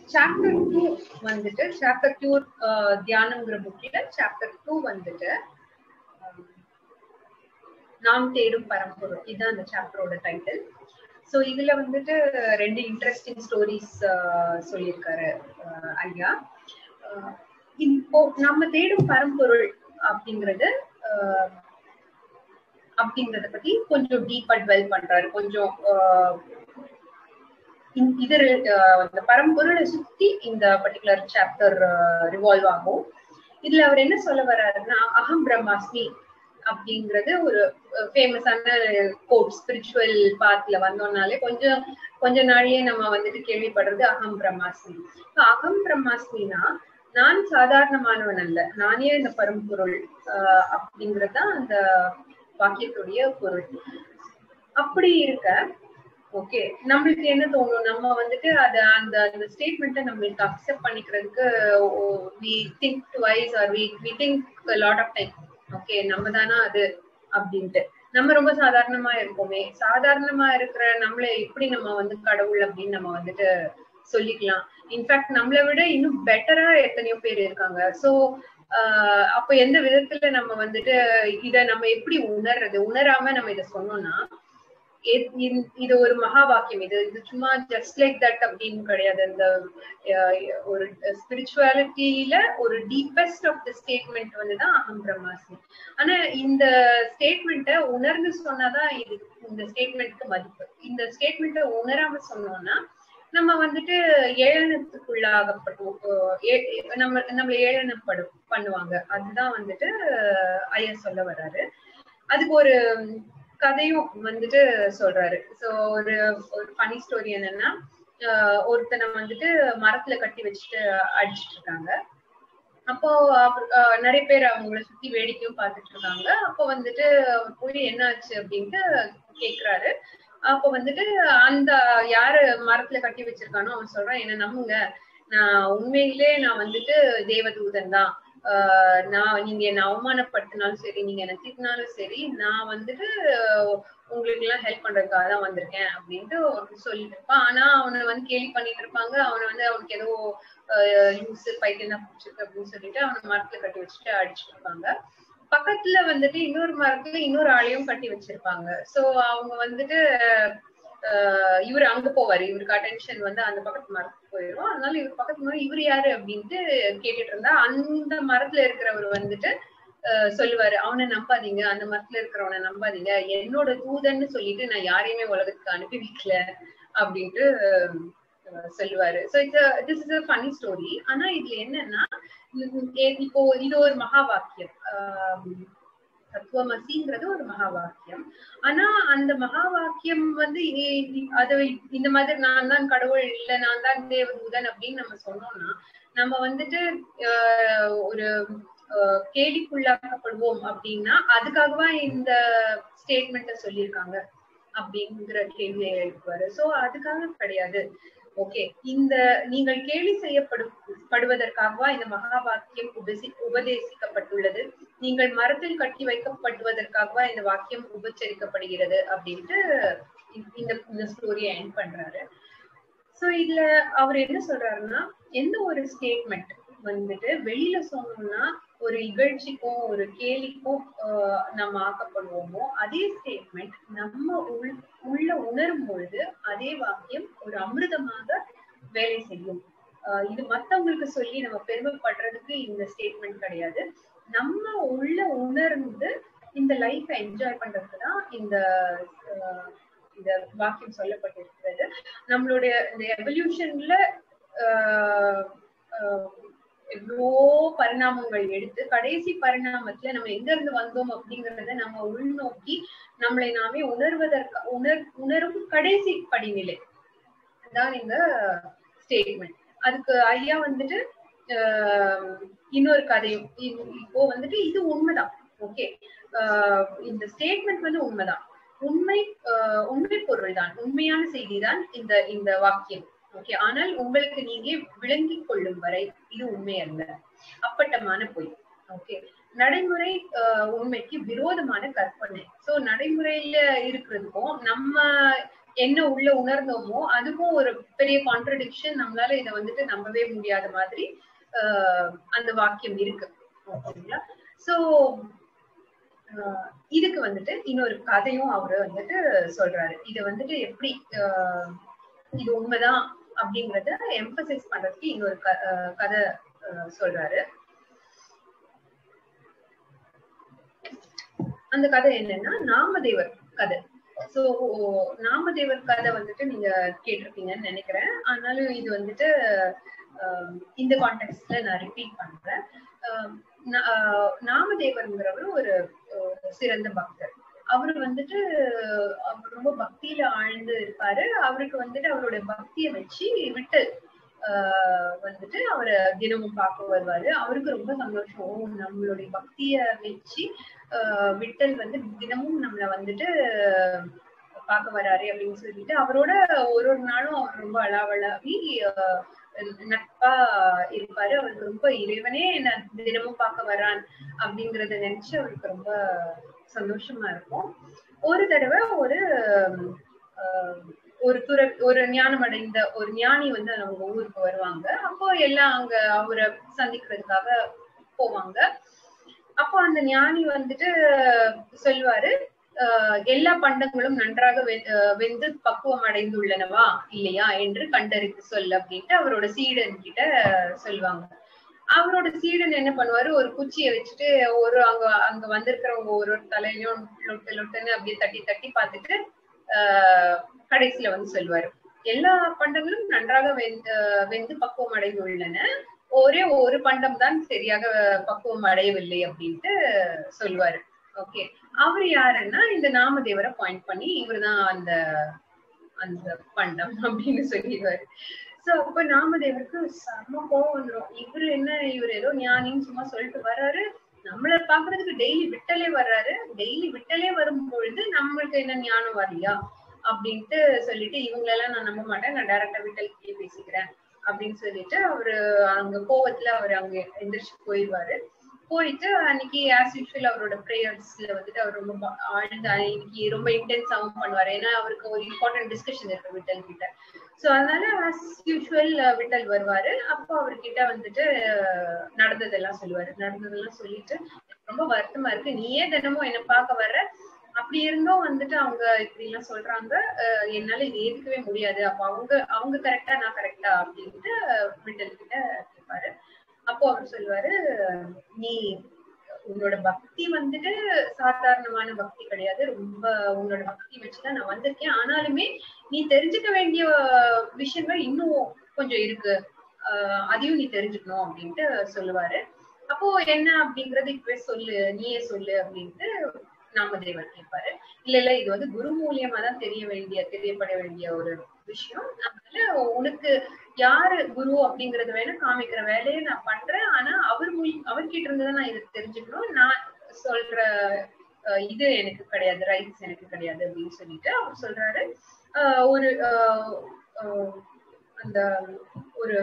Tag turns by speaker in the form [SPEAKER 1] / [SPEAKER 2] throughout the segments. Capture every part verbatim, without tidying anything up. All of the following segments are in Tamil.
[SPEAKER 1] சாப்டர் டூ வந்துட்டு சாப்டர் டூ தியானம்ங்கிற புக்ல சாப்டர் டூ வந்துட்டு நாம் தேடும் பரம்பொருள், இதுதான் அந்த சாப்டரோட டைட்டில். சோ இதுல வந்துட்டு ரெண்டு இன்ட்ரெஸ்டிங் ஸ்டோரிஸ் சொல்லியிருக்காரு ஐயா. இப்போ நம்ம தேடும் பரம்பொருள் அப்படிங்கறது அப்படிங்கறத பத்தி கொஞ்சம் டீப்பா டுவெல் பண்றாரு. கொஞ்சம் இது இந்த பரம்பொருளை சுத்தி இந்த பர்டிகுலர் சாப்டர் ரிவால்வ் ஆகும். இதுல அவர் என்ன சொல்ல வர்றாருன்னா, அகம் பிரம்மாஸ்மி அப்படிங்கறது ஒரு ஃபேமஸான கோட். ஸ்பிரிச்சுவல் பாத்ல வந்தோம்னாலே கொஞ்சம் கொஞ்ச நாளையே நம்ம வந்துட்டு கேள்விப்படுறது அகம் பிரம்மாஸ்மி. அகம் பிரம்மாஸ்மினா நான் சாதாரணமானவன் அல்ல, நானே இந்த பரம்பொருள் ஆஹ் அப்படிங்கறதுதான் அந்த வாக்கியத்துடைய பொருள். அப்படி இருக்க ஓகே, நம்மளுக்கு என்ன தோணும், நம்ம வந்துட்டு அத அந்த அந்த ஸ்டேட்மெண்ட்டை நம்மளுக்கு அக்செப்ட் பண்ணிக்கிறதுக்கு we think twice or we we think a lot of time. Okay, நம்ம தானா அது அப்படின்ட்டு நம்ம ரொம்ப சாதாரணமா இருப்போமே, சாதாரணமா இருக்கிற நம்மள எப்படி நம்ம வந்து கடவுள் அப்படின்னு நம்ம வந்துட்டு சொல்லிக்கலாம். இன்ஃபேக்ட் நம்மளை விட இன்னும் பெட்டரா எத்தனையோ பேர் இருக்காங்க. சோ ஆஹ் அப்ப எந்த விதத்துல நம்ம வந்துட்டு இத நம்ம எப்படி உணர்றது, உணராம நம்ம இத சொன்னோம்னா, இது ஒரு மகா வாக்கியம். இது இது சும்மா ஜஸ்ட் லைக் தட் அப்படின்னு கிடையாது. இந்த ஒரு ஸ்பிரிச்சுவாலிட்டியில ஒரு டீப்பஸ்ட் ஆஃப் த ஸ்டேட்மெண்ட் வந்துதான் அகம் பிரம்மாஸ்மி. ஆனா இந்த ஸ்டேட்மெண்ட்டை உணர்ந்து சொன்னாதான் இது இந்த ஸ்டேட்மெண்ட்க்கு மதிப்பு. இந்த ஸ்டேட்மெண்ட்டை உணராம சொன்னோம்னா நம்ம வந்துட்டு ஏளனத்துக்குள்ளாகப்படும், நம்ம நம்மள ஏளனப்படும் பண்ணுவாங்க. அதுதான் வந்துட்டு ஐயா சொல்ல வர்றாரு. அதுக்கு ஒரு கதையும் வந்துட்டு சொல்றாரு. சோ ஒரு ஒரு ஃபனி ஸ்டோரி என்னன்னா, ஒருத்தனை வந்துட்டு மரத்துல கட்டி வச்சுட்டு அடிச்சுட்டு இருக்காங்க. அப்போ நிறைய பேர் அவங்கள சுத்தி வேடிக்கையும் பார்த்துட்டு இருக்காங்க. அப்போ வந்துட்டு போய் என்ன ஆச்சு அப்படின்ட்டு கேக்குறாரு. அப்போ வந்துட்டு அந்த யாரு மரத்துல கட்டி வச்சிருக்கானோ அவன் சொல்றான், என்ன நம்புங்க, நான் உண்மையிலே நான் வந்துட்டு தேவதூதன் தான். ஆஹ் நான் நீங்க என்ன அவமானப்படுத்தினாலும் சரி, நீங்க என்ன திட்டினாலும் சரி, நான் வந்துட்டு உங்களுக்கு எல்லாம் ஹெல்ப் பண்றதுக்காக தான் வந்திருக்கேன் அப்படின்ட்டு சொல்லிட்டு இருப்பான். ஆனா அவனை வந்து கேலி பண்ணிட்டு இருப்பாங்க. அவனை வந்து அவனுக்கு ஏதோ யூஸ் பைத்தியம் தான் பிடிச்சிருக்கு அப்படின்னு சொல்லிட்டு அவனை மரத்துல கட்டி வச்சுட்டு அடிச்சுட்டு இருப்பாங்க. பக்கத்துல வந்துட்டு இன்னொரு மரத்துல இன்னொரு ஆளையும் கட்டி வச்சிருப்பாங்க. சோ அவங்க வந்துட்டு ஆஹ் இவரு அங்க போவாரு, இவருக்கு அட்டென்ஷன் வந்து அந்த பக்கத்து மரத்துக்கு போயிடும். அதனால இவர் பக்கத்து மரம் இவர் யாரு அப்படின்ட்டு கேட்டுட்டு இருந்தா, அந்த மரத்துல இருக்கிறவர் வந்துட்டு அஹ் சொல்லுவாரு, அவனை நம்பாதீங்க, அந்த மரத்துல இருக்கிறவனை நம்பாதீங்க, என்னோட தூதன்னு சொல்லிட்டு நான் யாரையுமே உலகத்துக்கு அனுப்பி வைக்கல அப்படின்ட்டு சொல்லுவாரு. So it's this is a funny story. ஆனா இதுல என்னன்னா, இப்போ இது ஒரு மகா வாக்கியம், தத்துவமசிங்கிறது ஒரு மகா வாக்கியம். ஆனா அந்த மகா வாக்கியம் வந்து அது இந்த மாதிரி நான் தான் கடவுள் இல்ல, நான் தான் தேவதூதன் அப்படின்னு நம்ம சொன்னோம்னா நம்ம வந்துட்டு ஆஹ் ஒரு கேலிக்குள்ளாக்கப்படுவோம் அப்படின்னா அதுக்காகவா இந்த ஸ்டேட்மெண்ட்டை சொல்லியிருக்காங்க அப்படிங்கிற கேள்வி எழுப்புவாரு. சோ அதுக்காக கிடையாது. ஓகே, இந்த நீங்கள் கேலி செய்யப்படு படுவதற்காகவா இந்த மகா வாக்கியம் உபசி உபதேசிக்கப்பட்டுள்ளது, நீங்கள் மரத்தில் கட்டி வைக்கப்படுவதற்காகவா இந்த வாக்கியம் உபச்சரிக்கப்படுகிறது அப்படின்ட்டு இந்த இந்த ஸ்டோரியை எண்ட் பண்றாரு. சோ இதுல அவர் என்ன சொல்றாருன்னா, எந்த ஒரு ஸ்டேட்மெண்ட் வந்துட்டு வெளியில சொன்னோம்னா ஒரு இகழ்ச்சிக்கும் ஒரு கேலிக்கும் ஆஹ் நம்ம ஆக்கப்படுவோமோ, அதே ஸ்டேட்மெண்ட் நம்ம உள் உள்ள உணரும் பொழுது அதே வாக்கியம் ஒரு அமிர்தமாக வேலை செய்யும். ஆஹ் இது மத்தவங்களுக்கு சொல்லி நம்ம பெருமைப்படுறதுக்கு இந்த ஸ்டேட்மெண்ட் கிடையாது. நம்ம உள்ள உணர்ந்து இந்த லைஃப என்ஜாய் பண்றதுக்குதான் இந்த இந்த வாக்கியம் சொல்லப்பட்டிருக்கிறது. நம்மளுடைய இந்த எவல்யூஷன்ல ஆஹ் எவ்வளோ பரிணாமங்கள் எடுத்து கடைசி பரிணாமத்துல நம்ம எங்க இருந்து வந்தோம் அப்படிங்கறத நம்ம உள்நோக்கி நம்மளை நாமே உணர்வதற்கு உணர் உணரும் கடைசி படிநிலை தான் இந்த ஸ்டேட்மெண்ட். அதுக்கு ஐயா வந்துட்டு ஆஹ் இன்னொரு கதையும், இப்போ வந்துட்டு இது உண்மைதான். ஓகே, ஆஹ் இந்த ஸ்டேட்மெண்ட் வந்து உண்மைதான், உண்மை ஆஹ் உண்மை பொருள் தான், உண்மையான செய்தி தான் இந்த இந்த வாக்கியம். ஓகே, ஆனால் உங்களுக்கு நீங்க விளங்கிக் கொள்ளும் வரை இது உண்மை அல்ல, அப்பட்டமான பொய். ஓகே, நடைமுறை ஆஹ் உண்மைக்கு விரோதமான கற்பனை. சோ நடைமுறையில இருக்கிறதுக்கும் நம்ம என்ன உள்ள உணர்ந்தோமோ அதுக்கும் ஒரு பெரிய கான்ட்ரடிக்ஷன். நம்மளால இதை வந்துட்டு நம்பவே முடியாத மாதிரி ஆஹ் அந்த வாக்கியம் இருக்கு. ஓகேங்களா? சோ இதுக்கு வந்துட்டு இன்னொரு கதையும் அவரு வந்துட்டு சொல்றாரு. இத வந்துட்டு எப்படி ஆஹ் இது உண்மைதான் அப்படிங்கறத எம்பசைஸ் பண்றதுக்கு இன்னொரு கதை சொல்றாரு. அந்த கதை என்னன்னா நாமதேவர் கதை. சோ நாமதேவர் கதை வந்துட்டு நீங்க கேட்டிருப்பீங்கன்னு நினைக்கிறேன். ஆனாலும் இது வந்துட்டு இந்த கான்டெக்ட்ல நான் ரிப்பீட் பண்றேன். நாமதேவர்ங்கிறவர் ஒரு சிறந்த பக்தர். அவரு வந்துட்டு அவர் ரொம்ப பக்தியில ஆழ்ந்து இருப்பாரு. அவருக்கு வந்துட்டு அவரோட பக்தியை வச்சு விட்டல் ஆஹ் வந்துட்டு அவரை தினமும் பார்க்க வருவாரு. அவருக்கு ரொம்ப சந்தோஷம். ஓ, நம்மளுடைய பக்திய வச்சு ஆஹ் விட்டல் வந்து தினமும் நம்மள வந்துட்டு பார்க்க வராரு அப்படின்னு சொல்லிட்டு அவரோட ஒரு ஒரு நாளும் அவர் ரொம்ப அளவளாவி நட்பா இருப்பாரு. அவருக்கு ரொம்ப இறைவனே என்ன தினமும் பார்க்க வரான் அப்படிங்கறத நினைச்சு அவருக்கு ரொம்ப சந்தோஷமா இருக்கும். ஒரு தடவை ஒரு ஆஹ் ஒரு துற ஒரு ஞானம் அடைந்த ஒரு ஞானி வந்து அவங்க ஊருக்கு வருவாங்க. அப்போ எல்லாம் அங்க அவரை சந்திக்கிறதுக்காக போவாங்க. அப்போ அந்த ஞானி வந்துட்டு சொல்லுவாரு, அஹ் எல்லா பண்டங்களும் நன்றாக வெந்து பக்குவம் அடைந்துள்ளனவா இல்லையா என்று கண்டறிந்து சொல் அப்படின்ட்டு அவரோட சீடன் கிட்ட சொல்லுவாங்க. அவரோட சீடன் என்ன பண்ணுவாரு, ஒரு குச்சியை வச்சுட்டு ஒரு அங்க அங்க வந்திருக்கிறவங்க ஒரு ஒரு தலையிலும் லொட்டு லொட்டுன்னு அப்படியே தட்டி தட்டி பார்த்துட்டு ஆஹ் கடைசியில வந்து சொல்லுவாரு, எல்லா பண்டங்களும் நன்றாக வெந்து வெந்து பக்குவம் அடைந்துள்ளன, ஒரே ஒரு பண்டம் தான் சரியாக பக்குவம் அடையவில்லை அப்படின்ட்டு சொல்லுவாரு. ஓகே, அவரு யாருன்னா இந்த நாமதேவரை பாயிண்ட் பண்ணி இவருதான் அந்த அந்த பண்டம் அப்படின்னு சொல்லிடுவாரு. சோ அப்ப நாமதேவருக்கு செம்ம கோவம் வந்துடும். இவரு என்ன, இவரு ஏதோ ஞானின்னு சும்மா சொல்லிட்டு வர்றாரு, நம்மள பாக்குறதுக்கு டெய்லி விட்டலே வர்றாரு, டெய்லி விட்டலே வரும் பொழுது நம்மளுக்கு என்ன ஞானம் வரலையா அப்படின்ட்டு சொல்லிட்டு இவங்களெல்லாம் நான் நம்ப மாட்டேன், நான் டைரக்டா விட்டல் பேசிக்கிறேன் அப்படின்னு சொல்லிட்டு அவரு அங்க கோவத்துல அவரு அங்க எந்திரிச்சு போயிடுவாரு. போயிட்டு அன்னைக்கு ஆஸ் யூஷுவல் அவரோட ப்ரேயர்ஸ்ல வந்துட்டு அவர் ரொம்ப ஆழ்ந்து இன்னைக்கு ரொம்ப இன்டென்ஸாவும் பண்ணுவாரு. ஏன்னா அவருக்கு ஒரு இம்பார்ட்டன்ட் டிஸ்கஷன் இருக்கு விட்டல் கிட்ட. சோ அதனால ஆஸ் யூஷுவல் விட்டல் வருவாரு. அப்போ அவர்கிட்ட வந்துட்டு நடந்ததெல்லாம் சொல்லுவாரு. நடந்ததெல்லாம் சொல்லிட்டு ரொம்ப வருத்தமா இருக்கு, நீயே தினமும் என்ன பார்க்க வர்ற, அப்படி இருந்தும் வந்துட்டு அவங்க இப்படி எல்லாம் சொல்றாங்க, என்னால இது ஏற்கவே முடியாது, அப்ப அவங்க அவங்க கரெக்டா நான் கரெக்டா அப்படின்ட்டு விட்டல் கிட்ட கேட்பாரு. அப்போ அவர் சொல்லுவாரு, நீ உன்னோட பக்தி வந்துட்டு சாதாரணமான பக்தி கிடையாது, ரொம்ப உன்னோட பக்தி வச்சுதான் நான் வந்திருக்கேன், ஆனாலுமே நீ தெரிஞ்சுக்க வேண்டிய விஷயங்கள் இன்னும் கொஞ்சம் இருக்கு, ஆஹ் அதையும் நீ தெரிஞ்சுக்கணும் அப்படின்ட்டு சொல்லுவாரு. அப்போ என்ன அப்படிங்கறது இப்பவே சொல்லு, நீயே சொல்லு அப்படின்ட்டு நாமதேவர் கேட்பாரு. இல்ல இல்ல இது வந்து குரு மூலியமா தான் தெரிய வேண்டிய தெரியப்பட வேண்டிய ஒரு விஷயம், அதனால உனக்கு யாரு குரு அப்படிங்கறது வேணா காமிக்கிற வேலையை நான் பண்றேன், ஆனா அவர் மூலி அவர்கிட்ட இருந்துதான் நான் இதை தெரிஞ்சுக்கணும், நான் சொல்ற இது எனக்கு கிடையாது, ரைட்ஸ் எனக்கு கிடையாது அப்படின்னு சொல்லிட்டு அவர் சொல்றாரு. ஆஹ் ஒரு ஆஹ் அந்த ஒரு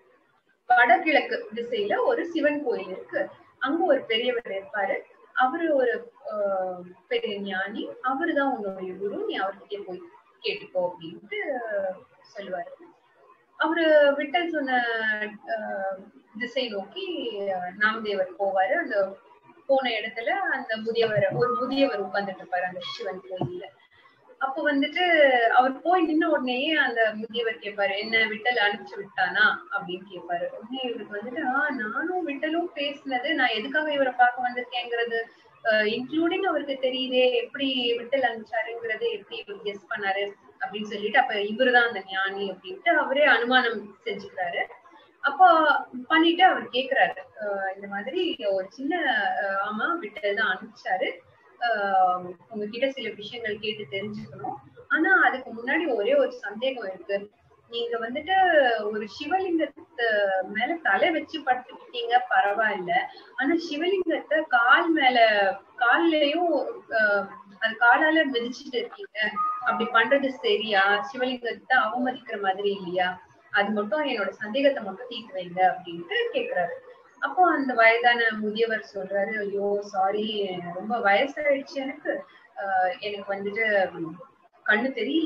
[SPEAKER 1] வடகிழக்கு திசையில ஒரு சிவன் கோயில் இருக்கு, அங்க ஒரு பெரியவர் இருப்பாரு, அவரு ஒரு ஆஹ் பெரிய ஞானி, அவருதான் உன்னுடைய குரு, நீ அவர்கிட்ட போய் கேட்டுக்கோ அப்படின்ட்டு சொல்லுவாரு. அவரு விட்டல் சொன்ன ஆஹ் திசை நோக்கி நாமதேவர் போவாரு. அந்த போன இடத்துல அந்த முதியவர் ஒரு முதியவர் உட்கார்ந்துட்டு இருப்பாரு அந்த சிவன் கோயில்ல. அப்ப வந்துட்டு அவர் போய் நின்ன உடனேயே அந்த முதியவர் கேட்பாரு, என்ன விட்டல் அனுப்பிச்சு விட்டானா அப்படின்னு கேட்பாரு. உடனே இவருக்கு வந்துட்டு ஆஹ் நானும் விட்டலும் பேசினது, நான் எதுக்காக இவரை பார்க்க வந்திருக்கேங்கிறது இன்க்ளூடிங் அவருக்கு தெரியுதே, எப்படி விட்டல் அனுப்பிச்சாருங்கிறது எப்படி இவர் கெஸ் பண்ணாரு அப்படின்னு சொல்லிட்டு அப்ப இவருதான் அந்த ஞானி அப்படின்ட்டு அவரே அனுமானம் செஞ்சுக்கிறாரு. அப்போ பண்ணிட்டு அவர் கேக்குறாரு, அஹ் இந்த மாதிரி ஒரு சின்ன ஆமா விட்டல் தான் அனுப்பிச்சாரு, ஆஹ் உங்ககிட்ட சில விஷயங்கள் கேட்டு தெரிஞ்சுக்கணும், ஆனா அதுக்கு முன்னாடி ஒரே ஒரு சந்தேகம் இருக்கு, நீங்க வந்துட்டு ஒரு சிவலிங்கத்தை மேல தலை வச்சு படுத்துக்கிட்டீங்க பரவாயில்ல, ஆனா சிவலிங்கத்தை கால் மேல கால்லயும் ஆஹ் அது காலால மிதிச்சுட்டு இருக்கீங்க, அப்படி பண்றது சரியா, சிவலிங்கத்தை அவமதிக்கிற மாதிரி இல்லையா, அது மட்டும் என்னோட சந்தேகத்தை மட்டும் தீர்த்து வைங்க அப்படின்ட்டு கேக்குறாரு. அப்போ அந்த வயதான முதியவர் சொல்றாரு, ஐயோ சாரி, ரொம்ப வயசாயிடுச்சு எனக்கு, ஆஹ் எனக்கு வந்துட்டு கண்ணு தெரியல,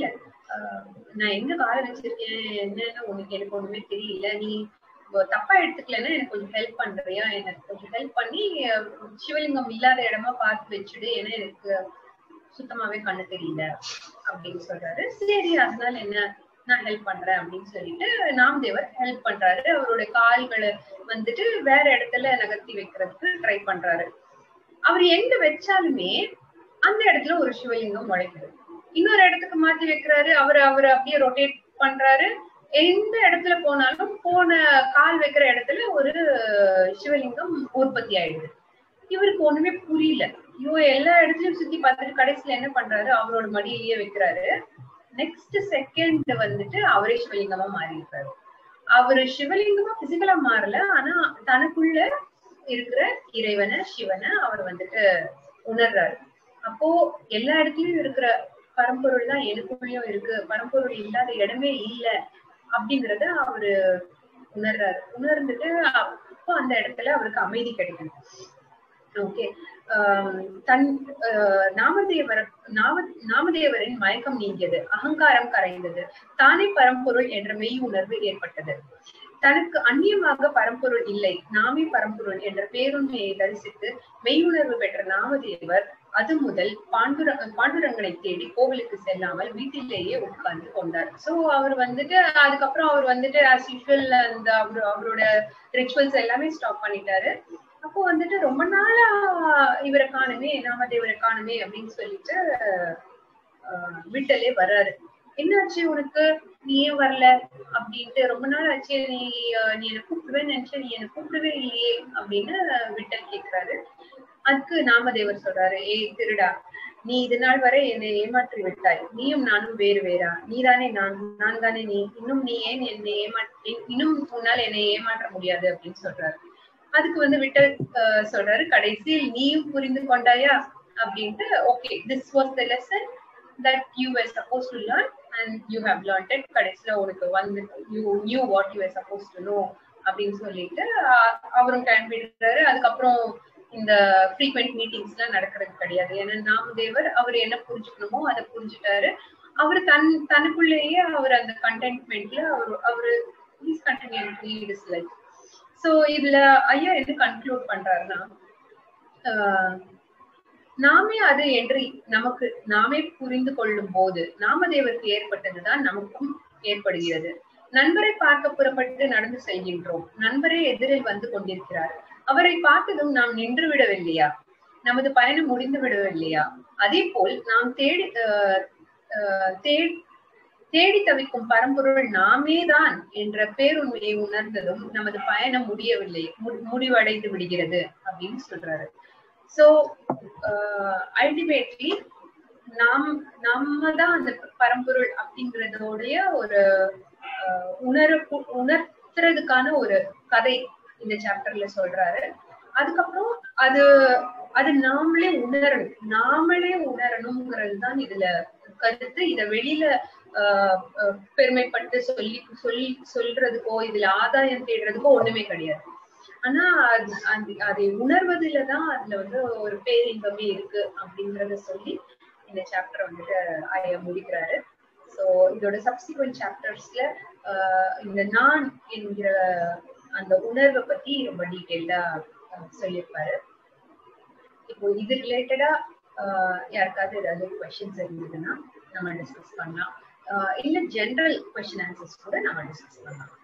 [SPEAKER 1] ஆஹ் நான் எங்க காலை வச்சிருக்கேன் என்னன்னு உனக்கு எனக்கு ஒண்ணுமே தெரியல, நீ தப்பா எடுத்துக்கலன்னா எனக்கு கொஞ்சம் ஹெல்ப் பண்றியா, எனக்கு கொஞ்சம் ஹெல்ப் பண்ணி சிவலிங்கம் இல்லாத இடமா பார்த்து வச்சுடு, ஏன்னா எனக்கு சுத்தமாவே கண்ணு தெரியல அப்படின்னு சொல்றாரு. சரி அதனால என்ன, நான் ஹெல்ப் பண்றேன் அப்படின்னு சொல்லிட்டு நாமதேவர் ஹெல்ப் பண்றாரு. அவருடைய கால்களை வந்துட்டு வேற இடத்துல நகர்த்தி வைக்கிறதுக்கு ட்ரை பண்றாரு. அவர் எங்க வச்சாலுமே அந்த இடத்துல ஒரு சிவலிங்கம் முளைக்குது. இன்னொரு இடத்துக்கு மாத்தி வைக்கிறாரு, அவரு அவரு அப்படியே ரொட்டேட் பண்றாரு. எந்த இடத்துல போனாலும் போன கால் வைக்கிற இடத்துல ஒரு சிவலிங்கம் உற்பத்தி ஆயிடுது. இவருக்கு ஒண்ணுமே புரியல. ஐயோ எல்லா இடத்துலயும் சுத்தி பார்த்துட்டு கடைசியில என்ன பண்றாரு, அவரோட மடியிலேயே வைக்கிறாரு. நெக்ஸ்ட் செகண்ட் வந்துட்டு அவரே சிவலிங்கமா மாறி இருக்காரு. அவரு சிவலிங்கமா பிசிக்கலா மாறல, ஆனா தனக்குள்ள இருக்கிற இறைவனை சிவனை அவர் வந்துட்டு உணர்றாரு. அப்போ எல்லா இடத்துலயும் இருக்கிற பரம்பொருள் தான் எனக்குள்ளயும் இருக்கு, பரம்பொருள் இல்லாத இடமே இல்ல அப்படிங்கறத அவரு உணர்றாரு. உணர்ந்துட்டு அப்போ அந்த இடத்துல அவருக்கு அமைதி கிடைக்கும். ஓகே, தன் நாமதேவர் நாம நாமதேவரின் மயக்கம் நீங்கியது, அகங்காரம் கரைந்தது, தானே பரம்பொருள் என்ற மெய் உணர்வு ஏற்பட்டது. தனக்கு அந்நியமாக பரம்பொருள் இல்லை, நாமே பரம்பொருள் என்ற பேருண்மையை தரிசித்து மெய்யுணர்வு பெற்ற நாமதேவர் அது முதல் பாண்டுர பாண்டுரங்கனை தேடி கோவிலுக்கு செல்லாமல் வீட்டிலேயே உட்கார்ந்து கொண்டார். சோ அவர் வந்துட்டு அதுக்கப்புறம் அவர் வந்துட்டு ஆஸ் யூஷுவல் அந்த அவரு அவரோட ரிச்சுவல்ஸ் எல்லாமே ஸ்டாப் பண்ணிட்டாரு. அப்போ வந்துட்டு ரொம்ப நாளா இவரை காணுமே, நாமதேவரை காணுமே அப்படின்னு சொல்லிட்டு ஆஹ் விட்டலே வர்றாரு. என்னாச்சு உனக்கு, நீ ஏன் வரல அப்படின்ட்டு, ரொம்ப நாள் ஆச்சு, நீ நீ என்ன கூப்பிடுவேன்னு நினைச்ச, நீ என்ன கூப்பிடவே இல்லையே அப்படின்னு விட்டல் கேட்கிறாரு. அதுக்கு நாமதேவர் சொல்றாரு, ஏய் திருடா, நீ இது நாள் வரை என்னை ஏமாற்றி விட்டாய், நீயும் நானும் வேறு வேறா, நீதானே நான், நான் தானே நீ, இன்னும் நீ ஏன் என்னை ஏமாற்றி இன்னும் உன்னால் என்னை ஏமாற்ற முடியாது அப்படின்னு சொல்றாரு. அதுக்கு வந்து விட்டல் அஹ் சொல்றாரு, கடைசியில் நீயும் புரிந்து கொண்டாயா அப்படின்ட்டு, okay this was the lesson that you were supposed to learn and you have learned it. கடைசில உனக்கு வந்து you knew what you were supposed to know அப்படின்னு சொல்லிட்டு அவரும் டைம் விடுறாரு. அதுக்கப்புறம் இந்த ஃப்ரீக்வெண்ட் மீட்டிங்ஸ் எல்லாம் நடக்கிறது கிடையாது. ஏன்னா நாமதேவர் அவர் என்ன புரிஞ்சுக்கணுமோ அதை புரிஞ்சுட்டாரு. அவரு தன் தனக்குள்ளேயே அவர் அந்த கண்டென்ட்மெண்ட்ல அவரு அவரு is continuing to lead his life. So இதுல ஐயா என்ன கன்க்ளூட் பண்றாருன்னா, நாமே அது என்று நமக்கு நாமே புரிந்து கொள்ளும் போது நாமதேவருக்கு ஏற்பட்டதுதான் நமக்கும் ஏற்படுகிறது. நண்பரை பார்க்க புறப்பட்டு நடந்து செல்கின்றோம், நண்பரே எதிரில் வந்து கொண்டிருக்கிறார், அவரை பார்த்ததும் நாம் நின்று விடவில்லையா, நமது பயணம் முடிந்து விடவில்லையா? அதே போல் நாம் தேடி தேடி தவிக்கும் பரம்பொருள் நாமே தான் என்ற பேருண்மையை உணர்ந்ததும் நமது பயணம் முடியவில்லை முடிவடைந்து விடுகிறது அப்படின்னு சொல்றாரு. சோ அல்டிமேட்லி நாம் நம்ம தான் அந்த பரம்பொருள் அப்படிங்கறதோடைய ஒரு உணர உணர்த்துறதுக்கான ஒரு கதை இந்த சாப்டர்ல சொல்றாரு. அதுக்கப்புறம் அது அது நாமளே உணரணும், நாமளே உணரணுங்கிறது தான் இதுல கருத்து. இத வெளியில ஆஹ் பெருமைப்பட்டு சொல்லி சொல்லி சொல்றதுக்கோ இதுல ஆதாயம் தேடுறதுக்கோ ஒண்ணுமே கிடையாது. ஆனா அது அதை உணர்வதுலதான் அதுல வந்து ஒரு பேரின்பமே இருக்கு அப்படிங்கறத சொல்லி இந்த சாப்டர் வந்துட்டு ஐயா முடிக்கிறாரு. சோ இதோட சப்சிக்வெண்ட் சாப்டர்ஸ்ல ஆஹ் இந்த நான் என்கிற அந்த உணர்வை பத்தி ரொம்ப டீட்டெயில்டா சொல்லியிருப்பாரு. இப்போ இது ரிலேட்டடா ஆஹ் யாருக்காவது ஏதாவது கொஸ்டின்ஸ் இருந்ததுன்னா நம்ம டிஸ்கஸ் பண்ணலாம், இல்ல ஜெனரல் கொஸ்டின் ஆன்சர்ஸ் கூட நம்ம டிஸ்கஸ் பண்ணலாம்.